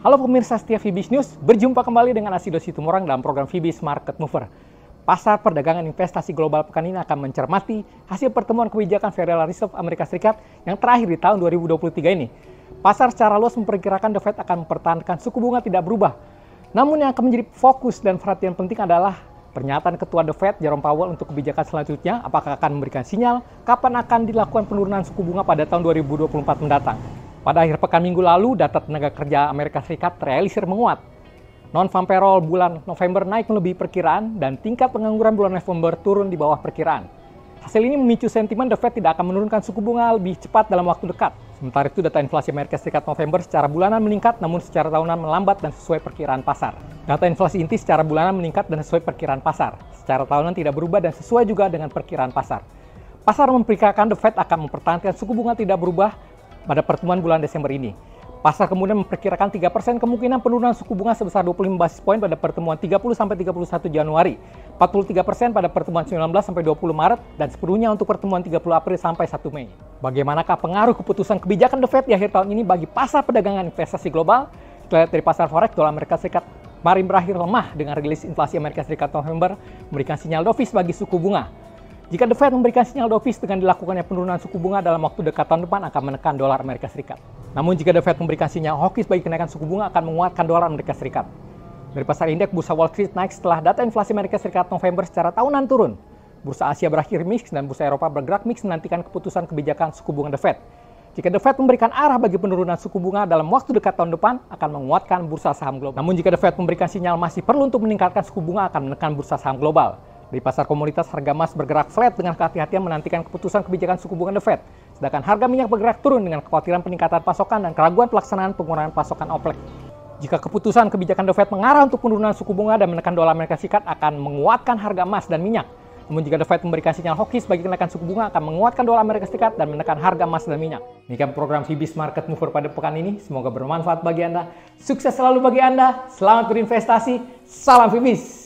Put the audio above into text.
Halo pemirsa setia Fibis News, berjumpa kembali dengan Asido Situmorang dalam program Fibis Market Mover. Pasar perdagangan investasi global pekan ini akan mencermati hasil pertemuan kebijakan Federal Reserve Amerika Serikat yang terakhir di tahun 2023 ini. Pasar secara luas memperkirakan The Fed akan mempertahankan suku bunga tidak berubah. Namun yang akan menjadi fokus dan perhatian penting adalah pernyataan Ketua The Fed, Jerome Powell, untuk kebijakan selanjutnya, apakah akan memberikan sinyal kapan akan dilakukan penurunan suku bunga pada tahun 2024 mendatang. Pada akhir pekan minggu lalu, data tenaga kerja Amerika Serikat terrealisir menguat. Non-farm payroll bulan November naik melebihi perkiraan dan tingkat pengangguran bulan November turun di bawah perkiraan. Hasil ini memicu sentimen The Fed tidak akan menurunkan suku bunga lebih cepat dalam waktu dekat. Sementara itu, data inflasi Amerika Serikat November secara bulanan meningkat namun secara tahunan melambat dan sesuai perkiraan pasar. Data inflasi inti secara bulanan meningkat dan sesuai perkiraan pasar. Secara tahunan tidak berubah dan sesuai juga dengan perkiraan pasar. Pasar memperkirakan The Fed akan mempertahankan suku bunga tidak berubah pada pertemuan bulan Desember ini. Pasar kemudian memperkirakan 3% kemungkinan penurunan suku bunga sebesar 25 basis poin pada pertemuan 30-31 Januari, 43% pada pertemuan 19-20 Maret, dan sepenuhnya untuk pertemuan 30 April sampai 1 Mei. Bagaimanakah pengaruh keputusan kebijakan The Fed di akhir tahun ini bagi pasar perdagangan investasi global? Kita lihat dari pasar forex, dolar Amerika Serikat kemarin berakhir lemah dengan rilis inflasi Amerika Serikat November memberikan sinyal dovish bagi suku bunga. Jika The Fed memberikan sinyal dovish dengan dilakukannya penurunan suku bunga dalam waktu dekat tahun depan akan menekan dolar Amerika Serikat. Namun jika The Fed memberikan sinyal hawkish bagi kenaikan suku bunga akan menguatkan dolar Amerika Serikat. Dari pasar indeks, bursa Wall Street naik setelah data inflasi Amerika Serikat November secara tahunan turun. Bursa Asia berakhir mix dan bursa Eropa bergerak mix menantikan keputusan kebijakan suku bunga The Fed. Jika The Fed memberikan arah bagi penurunan suku bunga dalam waktu dekat tahun depan akan menguatkan bursa saham global. Namun jika The Fed memberikan sinyal masih perlu untuk meningkatkan suku bunga akan menekan bursa saham global. Di pasar komoditas, harga emas bergerak flat dengan kehati-hatian menantikan keputusan kebijakan suku bunga The Fed. Sedangkan harga minyak bergerak turun dengan kekhawatiran peningkatan pasokan dan keraguan pelaksanaan pengurangan pasokan OPEC. Jika keputusan kebijakan The Fed mengarah untuk penurunan suku bunga dan menekan dolar Amerika Serikat akan menguatkan harga emas dan minyak. Namun jika The Fed memberikan sinyal hawkish bagi kenaikan suku bunga akan menguatkan dolar Amerika Serikat dan menekan harga emas dan minyak. Demikian program Fibis Market Mover pada pekan ini. Semoga bermanfaat bagi Anda. Sukses selalu bagi Anda. Selamat berinvestasi. Salam Fibis.